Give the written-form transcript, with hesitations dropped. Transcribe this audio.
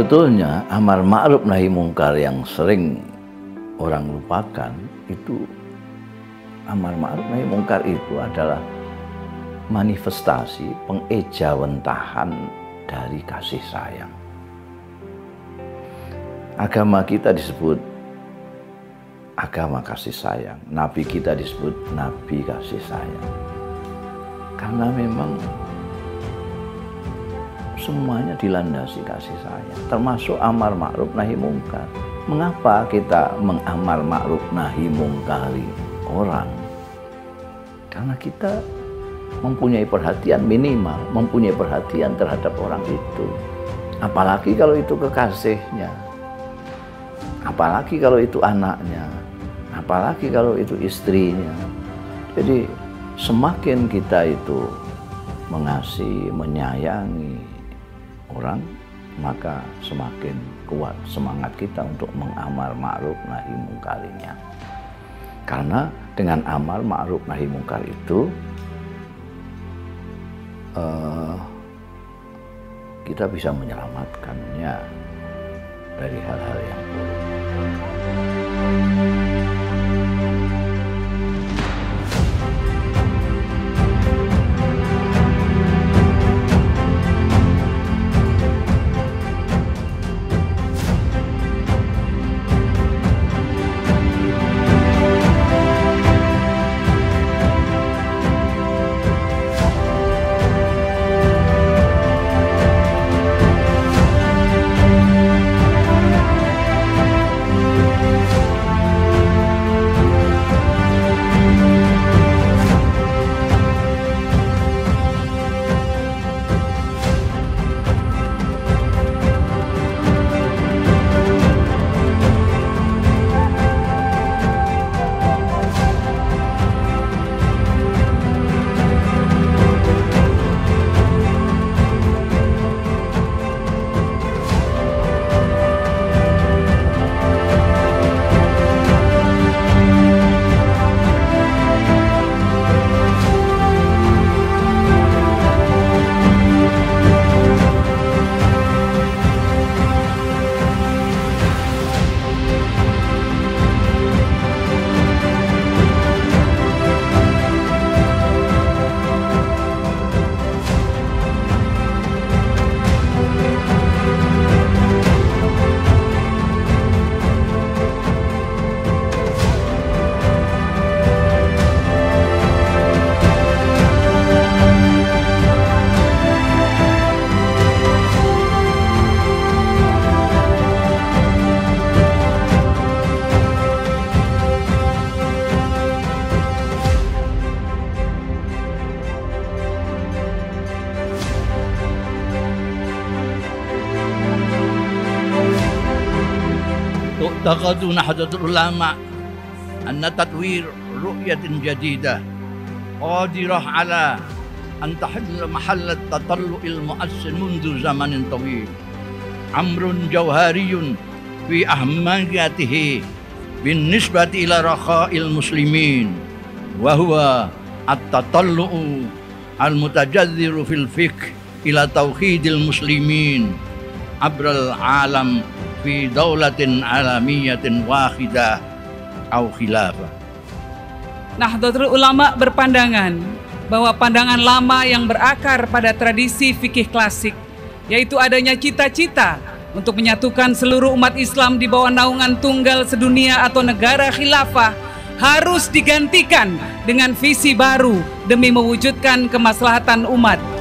Sebetulnya amar ma'ruf nahi mungkar yang sering orang lupakan itu, amar ma'ruf nahi mungkar itu adalah manifestasi pengejawentahan dari kasih sayang. Agama kita disebut agama kasih sayang, nabi kita disebut nabi kasih sayang. Karena memang semuanya dilandasi kasih sayang, termasuk amar ma'ruf nahi mungkar. Mengapa kita mengamar ma'ruf nahi mungkari orang? Karena kita mempunyai perhatian, minimal mempunyai perhatian terhadap orang itu. Apalagi kalau itu kekasihnya, apalagi kalau itu anaknya, apalagi kalau itu istrinya. Jadi semakin kita itu mengasihi, menyayangi orang, maka semakin kuat semangat kita untuk mengamar ma'ruf nahi mungkarinya. Karena dengan amar ma'ruf nahi mungkar itu kita bisa menyelamatkannya dari hal-hal yang buruk. اعتقد نهضة العلماء أن تطوير رؤية جديدة قادرة على أن تحل محل التطلع المؤثر منذ زمن طويل، أمر جوهري في أهميته بالنسبة إلى رخاء المسلمين، وهو التطلع المتجذر في الفكر إلى توحيد المسلمين عبر العالم في دولة عالمية واحدة أو خلافة. Nahdlatul Ulama berpandangan bahwa pandangan lama yang berakar pada tradisi fikih klasik, yaitu adanya cita-cita untuk menyatukan seluruh umat Islam di bawah naungan tunggal sedunia atau negara khilafah, harus digantikan dengan visi baru demi mewujudkan kemaslahatan umat.